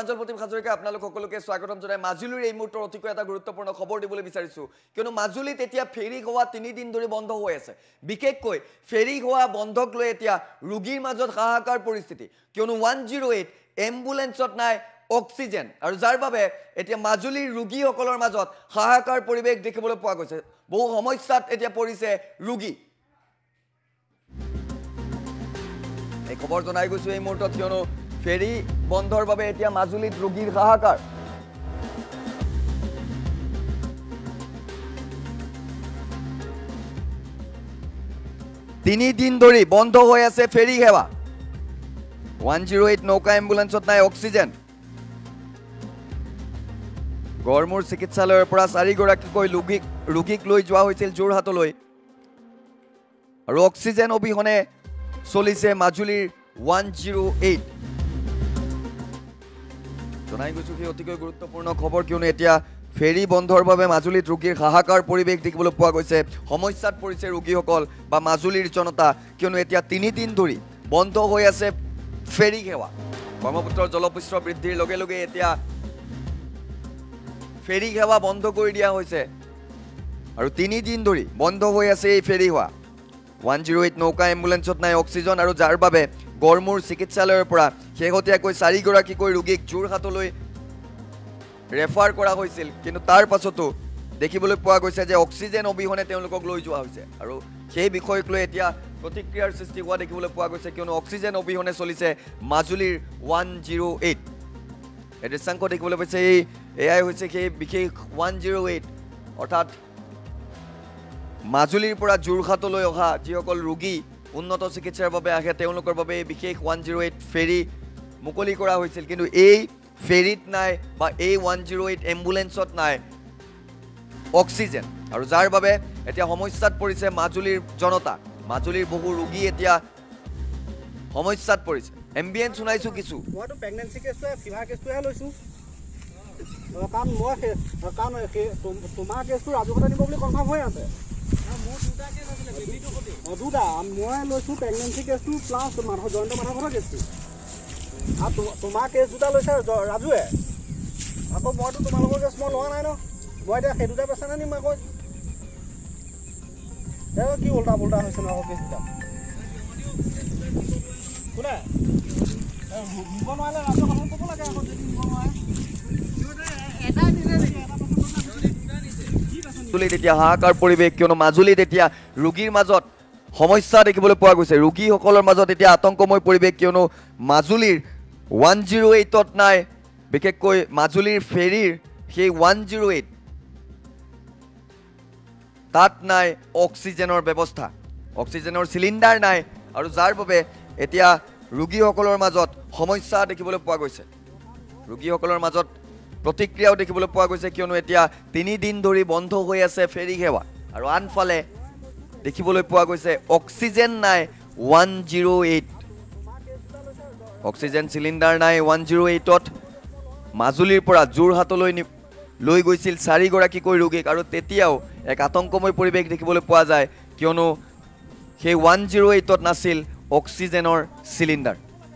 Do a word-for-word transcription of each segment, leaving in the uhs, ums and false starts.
অঞ্চল প্ৰতিম হাজৰিকা আপোনালোক সকলোকে স্বাগতম জনাই মাজুলীৰ এই মুহূৰ্তৰ অতিকৈ এটা গুৰুত্বপূৰ্ণ খবৰ দিবলৈ বিচাৰিছো কিয়নো মাজুলীত এতিয়া ফেৰী হোৱা তিনি দিন ধৰি বন্ধ হৈ আছে বিশেষকৈ ফেৰী হোৱা বন্ধক লৈ এতিয়া ৰোগীৰ মাজত হাহাকাৰ পৰিস্থিতি কিয়নো ওৱান জিৰ' এইট এম্বুলেন্সত নাই অক্সিজেন আৰু যাৰ বাবে এতিয়া মাজুলীৰ ৰোগীসকলৰ মাজত হাহাকাৰ পৰিৱেশ দেখিবলৈ পোৱা গৈছে বহু সমস্যাত এতিয়া পৰিছে ৰোগী এই খবৰ জনাই গৈছো এই মুহূৰ্তত কিয়নো ফেৰী বন্ধৰ বাবে এতিয়া মাজুলীত ৰোগীৰ হাহাকাৰ তিনি দিন ধৰি বন্ধ হৈ আছে ফেৰী সেৱা ওৱান জিৰ' এইট নৌকা এম্বুলেন্সত নাই অক্সিজেন গড়মূৰ চিকিৎসালয়ৰ পৰা চাৰিগৰাকীকৈ ৰোগীক ৰোগীক লৈ যোৱা হৈছিল যোৰহাটলৈ আৰু অক্সিজেন অবিহনে চলিছে মাজুলীৰ ওৱান জিৰ' এইট জনাই গৈছো কি অতিকৈ গুৰুত্বপূৰ্ণ খবৰ কিয়নো এতিয়া ফেৰী বন্ধৰ বাবে মাজুলীত ৰোগীৰ হাহাকাৰ পৰিৱেশ দেখিবলৈ পোৱা গৈছে সমস্যাত পৰিছে ৰোগীসকল বা মাজুলীৰ জনতা কিয়নো এতিয়া তিনি দিন ধৰি বন্ধ হৈ আছে ফেৰী সেৱা ব্ৰহ্মপুত্ৰৰ জলপৃষ্ঠ বৃদ্ধিৰ লগে লগে এতিয়া ফেৰী সেৱা বন্ধ কৰি দিয়া হৈছে আৰু তিনি দিন ধৰি বন্ধ হৈ আছে এই ফেৰী সেৱা ওৱান জিৰ' এইট নৌকা এম্বুলেন্সত নাই অক্সিজেন আৰু যাৰ বাবে গড়মূৰ চিকিৎসালয়ৰ পৰা শেহতীয়াকৈ চাৰিগৰাকীকৈ ৰোগীক যোৰহাটলৈ ৰেফাৰ কৰা হৈছিল কিন্তু তাৰ পাছতো দেখিবলৈ পোৱা গৈছে যে অক্সিজেন অবিহনে তেওঁলোকক লৈ যোৱা হৈছে আৰু সেই বিষয়ক লৈ এতিয়া প্ৰতিক্ৰিয়াৰ সৃষ্টি হোৱা দেখিবলৈ পোৱা গৈছে কিয়নো অক্সিজেন অবিহনে চলিছে মাজুলীৰ ওৱান জিৰ' এইট এই দৃশ্যাংশ দেখিবলৈ পাইছে এই এয়াই হৈছে সেই বিশেষ ওৱান জিৰ' এইট অৰ্থাৎ মাজুলীৰ পৰা যোৰহাটলৈ অহা যিসকল ৰোগী উন্নত চিকিৎসাৰ বাবে আহে তেওঁলোকৰ বাবে এই বিশেষ ওৱান জিৰ' এইট ফেৰী মুকলি কৰা হৈছিল কিন্তু এই ফেৰীত নাই বা এই ওৱান জিৰ' এইট এম্বুলেন্সত নাই অক্সিজেন আৰু যাৰ বাবে এতিয়া সমস্যাত পৰিছে মাজুলীৰ জনতা মাজুলীৰ বহু ৰোগী এতিয়া সমস্যাত পৰিছে এম্বিয়েন্স শুনাইছো কিছু মইতো প্ৰেগনেন্সি কেছটোৱে ফিভাৰ কেছটোহে লৈছো কাৰণ মই কাৰণ তোমাৰ কেছটো ৰাজুহঁতে নিব বুলি কনফাৰ্ম হৈ আছে দুটা মই লৈছো প্ৰেগনেন্সি কেছটো প্লাছ মাধৱ জয়ন্ত মাধৱৰ কেছটো আৰু তোমাৰ কেছ দুটা লৈছে ৰাজুৱে আকৌ মইতো তোমালোকৰ কেছ মই লোৱা নাই ন মই এতিয়া সেই দুটা পেচেণ্ট আনিম আকৌ কি উল্টা পুল্টা হৈছে ন আকৌ কেছ দুটা কোনে নিব নোৱাৰিলে ৰাজুৱে কথা ক'ব লাগে আকৌ যদি নিব নোৱাৰে মাজুলীত এতিয়া হাহাকাৰ পৰিৱেশ কিয়নো মাজুলীত এতিয়া ৰোগীৰ মাজত সমস্যা দেখিবলৈ পোৱা গৈছে ৰোগীসকলৰ মাজত এতিয়া আতংকময় পৰিৱেশ কিয়নো মাজুলীৰ ওৱান জিৰ' এইটত নাই বিশেষকৈ মাজুলীৰ ফেৰীৰ সেই ওৱান জিৰ' এইট তাত নাই অক্সিজেনৰ ব্যৱস্থা অক্সিজেনৰ চিলিণ্ডাৰ নাই আৰু যাৰ বাবে এতিয়া ৰোগীসকলৰ মাজত সমস্যা দেখিবলৈ পোৱা গৈছে ৰোগীসকলৰ মাজত প্ৰতিক্ৰিয়াও দেখিবলৈ পোৱা গৈছে কিয়নো এতিয়া তিনি দিন ধৰি বন্ধ হৈ আছে ফেৰী সেৱা আৰু আনফালে দেখিবলৈ পোৱা গৈছে অক্সিজেন নাই one zero' eight oxygen cylinder নাই ওৱান জিৰ' এইটত মাজুলীৰ পৰা যোৰহাটলৈ লৈ গৈছিল চাৰিগৰাকীকৈ ৰোগীক আৰু তেতিয়াও এক আতংকময় পৰিৱেশ দেখিবলৈ পোৱা যায় কিয়নো সেই ওৱান জিৰ' এইটত নাছিল অক্সিজেনৰ চিলিণ্ডাৰ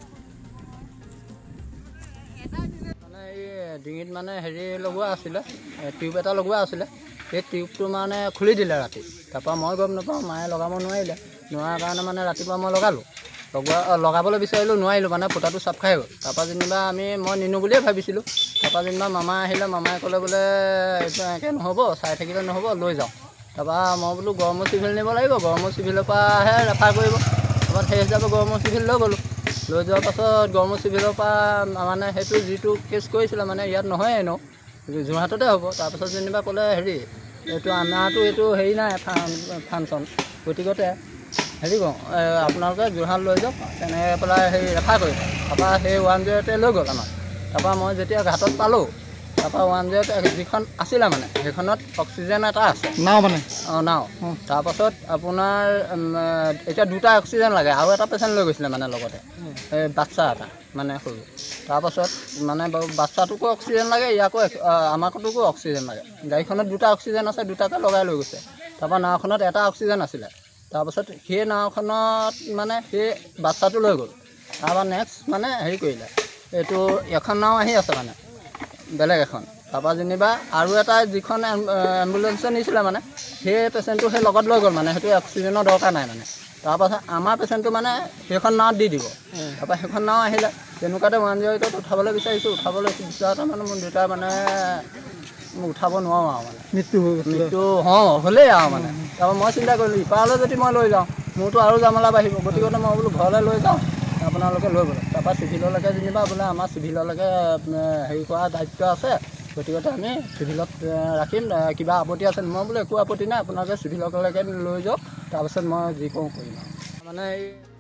ডিঙিত মানে হেৰি লগোৱা আছিলে টিউব এটা লগোৱা আছিলে সেই টিউবটো মানে খুলি দিলে ৰাতি তাৰপৰা মই গম নাপাওঁ মায়ে লগাব নোৱাৰিলে নোৱাৰাৰ কাৰণে মানে ৰাতিপুৱা মই লগালোঁ লগোৱা লগাবলৈ বিচাৰিলোঁ নোৱাৰিলোঁ মানে ফুটাটো চাপ খাই গ'ল তাৰপৰা যেনিবা আমি মই নিনো বুলিয়ে ভাবিছিলোঁ তাৰপৰা যেনিবা মামা আহিলে মামাই ক'লে বোলে এইটো এনেকৈ নহ'ব চাই থাকিলে নহ'ব লৈ যাওঁ তাৰপৰা মই বোলো গড়মূৰ চিভিল নিব লাগিব গড়মূৰ চিভিলৰ পৰাহে ৰেফাৰ কৰিব তাৰপৰা সেই হিচাপে গড়মূৰ চিভিল লৈ গ'লোঁ লৈ যোৱাৰ পাছত গড়মূৰ চিভিলৰ পৰা মানে সেইটো যিটো কেছ কৰিছিলে মানে ইয়াত নহয় এনেও যোৰহাটতে হ'ব তাৰপাছত যেনিবা ক'লে হেৰি এইটো আমাৰতো এইটো হেৰি নাই ফাংচন গতিকতে হেৰি কওঁ আপোনালোকে যোৰহাট লৈ যাওক তেনেকৈ পেলাই হেৰি ৰেফাৰ কৰিব তাৰপৰা সেই ওৱান জিৰ' এইটে লৈ গ'ল আমাক তাৰপৰা মই যেতিয়া ঘাটত পালোঁ তাৰপৰা ওৱান জিৰ' এইট যিখন আছিলে মানে সেইখনত অক্সিজেন এটা আছে নাও মানে অঁ নাও তাৰপাছত আপোনাৰ এতিয়া দুটা অক্সিজেন লাগে আৰু এটা পেচেণ্ট লৈ গৈছিলে মানে লগতে এই বাচ্চা এটা মানে সৰু তাৰপাছত মানে বাচ্চাটোকো অক্সিজেন লাগে ইয়াকো আমাকোটোকো অক্সিজেন লাগে গাড়ীখনত দুটা অক্সিজেন আছে দুটাকে লগাই লৈ গৈছে তাৰপৰা নাওখনত এটা অক্সিজেন আছিলে তাৰপাছত সেই নাওখনত মানে সেই বাচ্চাটো লৈ গ'ল তাৰপৰা নেক্সট মানে হেৰি কৰিলে এইটো এখন নাও আহি আছে মানে বেলেগ এখন তাৰপৰা যেনিবা আৰু এটা যিখন এম্বুলেঞ্চে নিছিলে মানে সেই পেচেণ্টটো সেই লগত লৈ গ'ল মানে সেইটো অক্সিজেনৰ দৰকাৰ নাই মানে তাৰপাছত আমাৰ পেচেণ্টটো মানে সেইখন নাৱত দি দিব তাৰপৰা সেইখন নাও আহিলে তেনেকুৱাতে ওৱান জিৰ' এইটত উঠাবলৈ বিচাৰিছোঁ উঠাবলৈ বিচৰাতে মানে মোৰ দেউতাই মানে উঠাব নোৱাৰোঁ আৰু মানে মৃত্যু হৈ গৈছে মৃত্যু অঁ হ'লেই আৰু মানে তাৰপৰা মই চিন্তা কৰিলোঁ ইপাৰলৈ যদি মই লৈ যাওঁ মোৰতো আৰু জামেলা বাঢ়িব গতিকে মই বোলো ঘৰলৈ লৈ যাওঁ আপোনালোকে লৈ গ'লে তাৰপৰা চিভিললৈকে যেনিবা বোলে আমাৰ চিভিললৈকে হেৰি কৰা দায়িত্ব আছে গতিকে আমি চিভিলত ৰাখিম কিবা আপত্তি আছে মই বোলো একো আপত্তি নাই আপোনালোকে চিভিললৈকে লৈ যাওক তাৰপাছত মই যি কৰোঁ কৰিম আৰু মানে এই